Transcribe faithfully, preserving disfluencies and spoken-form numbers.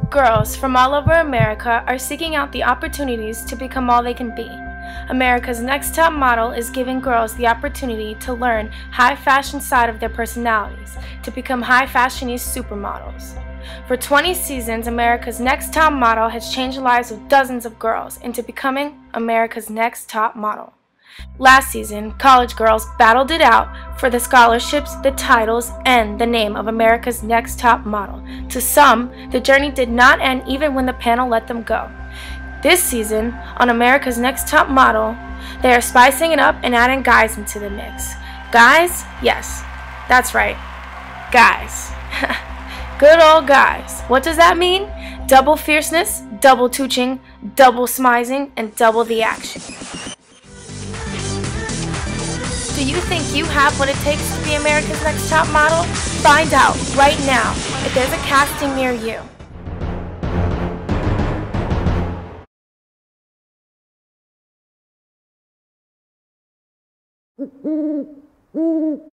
Girls from all over America are seeking out the opportunities to become all they can be. America's Next Top Model is giving girls the opportunity to learn high fashion side of their personalities, to become high fashionese supermodels. For twenty seasons, America's Next Top Model has changed the lives of dozens of girls into becoming America's Next Top Model. Last season, college girls battled it out for the scholarships, the titles, and the name of America's Next Top Model. To some, the journey did not end even when the panel let them go. This season, on America's Next Top Model, they are spicing it up and adding guys into the mix. Guys? Yes, that's right. Guys. Good old guys. What does that mean? Double fierceness, double tooching, double smizing, and double the action. Do you think you have what it takes to be America's Next Top Model? Find out right now if there's a casting near you.